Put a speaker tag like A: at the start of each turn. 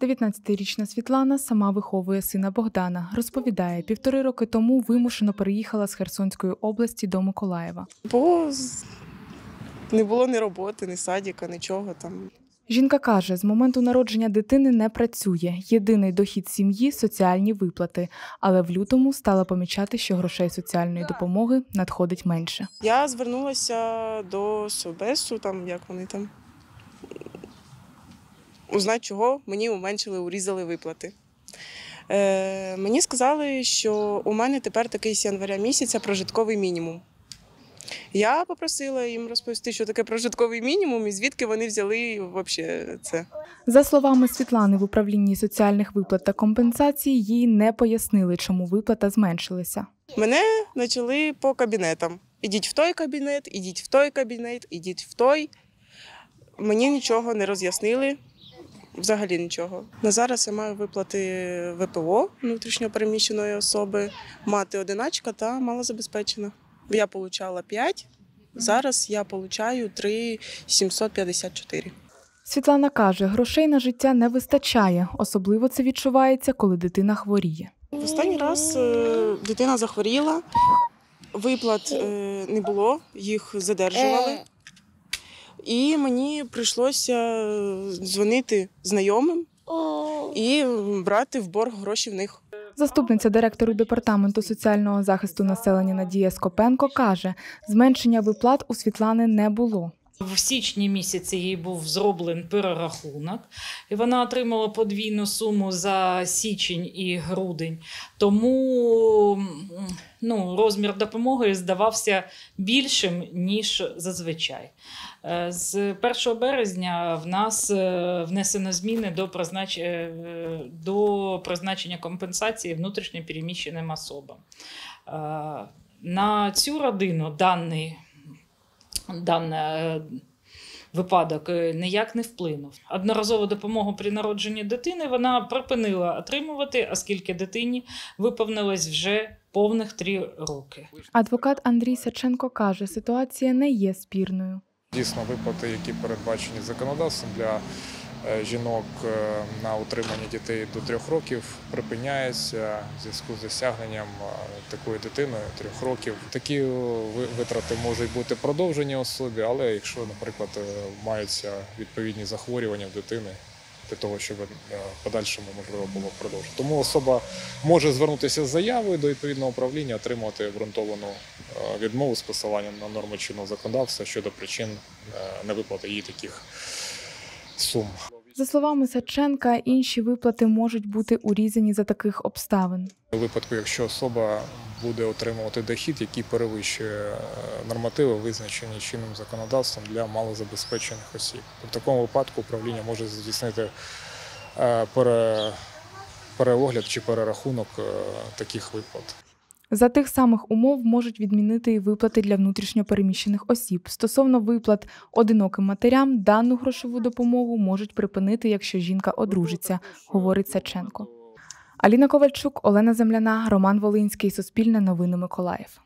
A: 19-річна Світлана сама виховує сина Богдана. Розповідає, 1,5 роки тому вимушено переїхала з Херсонської області до Миколаєва.
B: Бо не було ні роботи, ні садика, нічого там.
A: Жінка каже, з моменту народження дитини не працює. Єдиний дохід сім'ї – соціальні виплати. Але в лютому стала помічати, що грошей соціальної допомоги надходить менше.
B: Я звернулася до Собесу, там, як вони там, узнати чого, мені урізали виплати. Мені сказали, що у мене тепер такий з января місяця прожитковий мінімум. Я попросила їм розповісти, що таке прожитковий мінімум і звідки вони взяли взагалі це.
A: За словами Світлани, в управлінні соціальних виплат та компенсацій їй не пояснили, чому виплата зменшилася.
B: Мене почали по кабінетам. Ідіть в той кабінет, ідіть в той кабінет, ідіть в той. Мені нічого не роз'яснили, взагалі нічого. На зараз я маю виплати ВПО, внутрішньо переміщеної особи, мати-одиначка та малозабезпечена. Я отримала 5, зараз я отримую 3,754.
A: Світлана каже, грошей на життя не вистачає. Особливо це відчувається, коли дитина хворіє.
B: В останній раз дитина захворіла, виплат не було, їх задержували. І мені прийшлося дзвонити знайомим і брати в борг гроші в них.
A: Заступниця директору Департаменту соціального захисту населення Надія Скопенко каже, зменшення виплат у Світлани не було.
C: В січні місяці їй був зроблений перерахунок, і вона отримала подвійну суму за січень і грудень. Тому розмір допомоги здавався більшим, ніж зазвичай. З 1 березня в нас внесено зміни до призначення компенсації внутрішньо переміщеним особам. На цю родину даний випадок ніяк не вплинув. Одноразову допомогу при народженні дитини вона припинила отримувати, оскільки дитині виповнилось вже повних 3 роки.
A: Адвокат Андрій Саченко каже, ситуація не є спірною.
D: Дійсно, виплати, які передбачені законодавством для жінок на утримання дітей до 3 років, припиняються в зв'язку з досягненням такою дитиною 3 років. Такі витрати можуть бути продовжені особі, але якщо, наприклад, маються відповідні захворювання в дитини, для того, щоб в подальшому можливо було продовжити. Тому особа може звернутися з заявою до відповідного управління, отримати обґрунтовану відмову з посиланням на норми чинного законодавства щодо причин невиплати їй таких сум.
A: За словами Саченка, інші виплати можуть бути урізані за таких обставин.
D: У випадку, якщо особа буде отримувати дохід, який перевищує нормативи, визначені чинним законодавством для малозабезпечених осіб. В такому випадку управління може здійснити переогляд чи перерахунок таких виплат.
A: За тих самих умов можуть відмінити і виплати для внутрішньо переміщених осіб. Стосовно виплат одиноким матерям, дану грошову допомогу можуть припинити, якщо жінка одружиться, говорить Саченко. Аліна Ковальчук, Олена Земляна, Роман Волинський, Суспільне новини Миколаїв.